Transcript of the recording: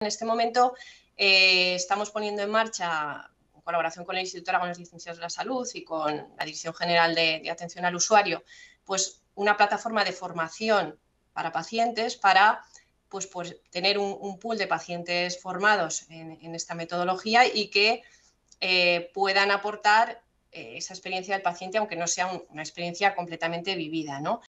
En este momento estamos poniendo en marcha, en colaboración con el Instituto Aragonés de Ciencias de la Salud y con la Dirección General de Atención al Usuario, pues una plataforma de formación para pacientes para pues tener un pool de pacientes formados en esta metodología y que puedan aportar esa experiencia del paciente, aunque no sea una experiencia completamente vivida, ¿no?